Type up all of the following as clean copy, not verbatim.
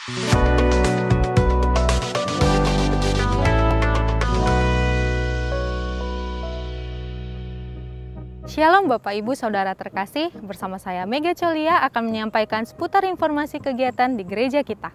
Shalom Bapak Ibu Saudara terkasih, bersama saya Mega Colia akan menyampaikan seputar informasi kegiatan di gereja kita.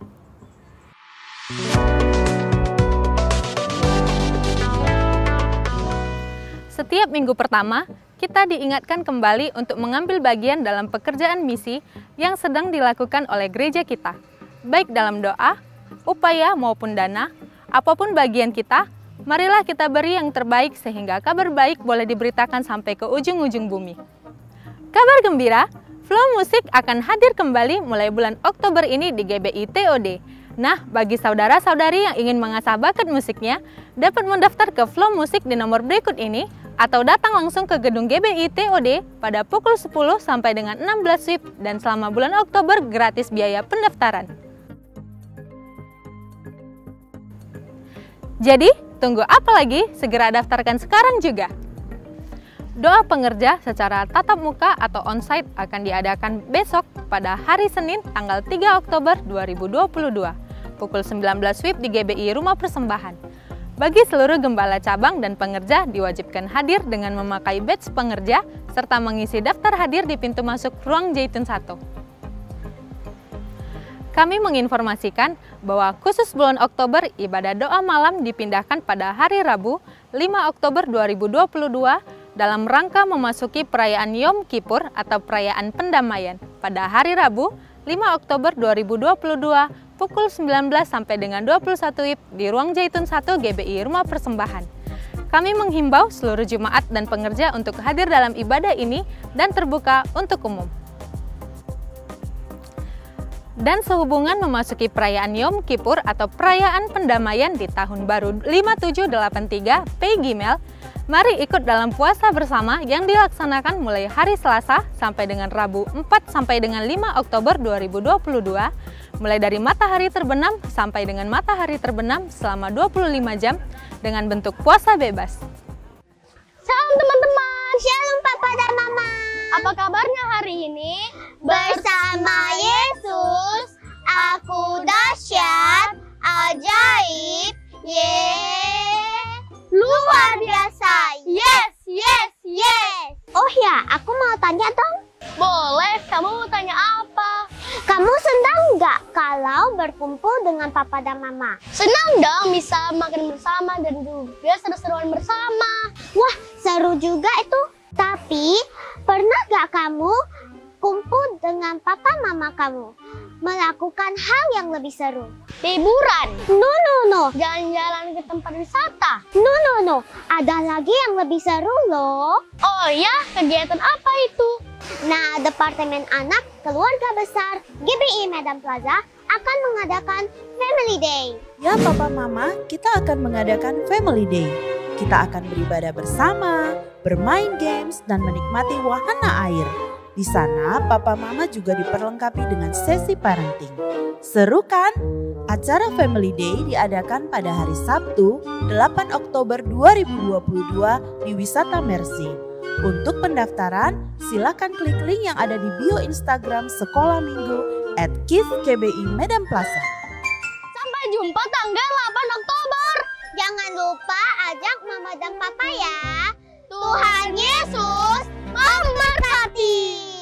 Setiap minggu pertama, kita diingatkan kembali untuk mengambil bagian dalam pekerjaan misi yang sedang dilakukan oleh gereja kita, baik dalam doa, upaya maupun dana, apapun bagian kita. Marilah kita beri yang terbaik sehingga kabar baik boleh diberitakan sampai ke ujung-ujung bumi. Kabar gembira, Flow Musik akan hadir kembali mulai bulan Oktober ini di GBI TOD. Nah, bagi saudara-saudari yang ingin mengasah bakat musiknya, dapat mendaftar ke Flow Musik di nomor berikut ini atau datang langsung ke gedung GBI TOD pada pukul 10 sampai dengan 16 WIB dan selama bulan Oktober gratis biaya pendaftaran. Jadi, tunggu apa lagi? Segera daftarkan sekarang juga. Doa pengerja secara tatap muka atau onsite akan diadakan besok pada hari Senin tanggal 3 Oktober 2022, pukul 19 WIB di GBI Rumah Persembahan. Bagi seluruh gembala cabang dan pengerja diwajibkan hadir dengan memakai badge pengerja serta mengisi daftar hadir di pintu masuk ruang Zaitun 1. Kami menginformasikan bahwa khusus bulan Oktober ibadah doa malam dipindahkan pada hari Rabu 5 Oktober 2022 dalam rangka memasuki perayaan Yom Kippur atau perayaan pendamaian pada hari Rabu 5 Oktober 2022 pukul 19 sampai dengan 21 WIB di ruang Zaitun 1 GBI Rumah Persembahan. Kami menghimbau seluruh jemaat dan pengerja untuk hadir dalam ibadah ini dan terbuka untuk umum. Dan sehubungan memasuki perayaan Yom Kippur atau perayaan pendamaian di tahun baru 5783 Pegimel, mari ikut dalam puasa bersama yang dilaksanakan mulai hari Selasa sampai dengan Rabu 4 sampai dengan 5 Oktober 2022, mulai dari matahari terbenam sampai dengan matahari terbenam selama 25 jam dengan bentuk puasa bebas. Shalom teman-teman, shalom papa dan mama. Apa kabarnya hari ini? Bersama Yesus, aku dahsyat, ajaib, luar biasa. Yes, yes, yes. Oh ya, aku mau tanya dong. Boleh, kamu mau tanya apa? Kamu senang nggak kalau berkumpul dengan papa dan mama? Senang dong, bisa makan bersama dan juga seru-seruan bersama. Wah, seru juga itu. Tapi, pernah nggak kamu kumpul dengan papa mama kamu melakukan hal yang lebih seru? Liburan? No. Jalan-jalan ke tempat wisata? No. Ada lagi yang lebih seru loh. Oh ya, kegiatan apa itu? Nah, Departemen Anak Keluarga Besar GBI Medan Plaza akan mengadakan Family Day. Ya Papa Mama, kita akan mengadakan Family Day. Kita akan beribadah bersama, bermain games, dan menikmati wahana air. Di sana, Papa Mama juga diperlengkapi dengan sesi parenting. Seru kan? Acara Family Day diadakan pada hari Sabtu, 8 Oktober 2022 di Wisata Mercy. Untuk pendaftaran, silakan klik link yang ada di bio Instagram Sekolah Minggu @KIDS-KBI Medan Plaza. Sampai jumpa tanggal 8 Oktober. Jangan lupa ajak mama dan papa ya. Tuhan Yesus memberkati.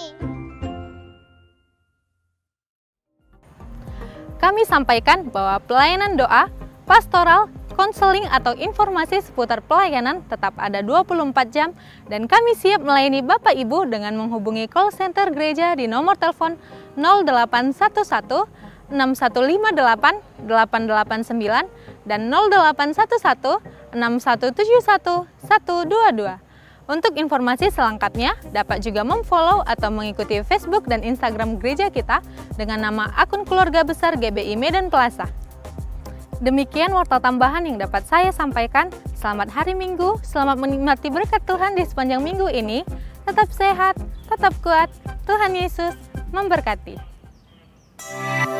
Kami sampaikan bahwa pelayanan doa, pastoral, konseling atau informasi seputar pelayanan tetap ada 24 jam dan kami siap melayani Bapak Ibu dengan menghubungi call center gereja di nomor telepon 0811 6158 889 dan 0811 6171 122. Untuk informasi selengkapnya dapat juga memfollow atau mengikuti Facebook dan Instagram gereja kita dengan nama akun Keluarga Besar GBI Medan Plaza. Demikian warta tambahan yang dapat saya sampaikan. Selamat hari Minggu, selamat menikmati berkat Tuhan di sepanjang minggu ini. Tetap sehat, tetap kuat, Tuhan Yesus memberkati.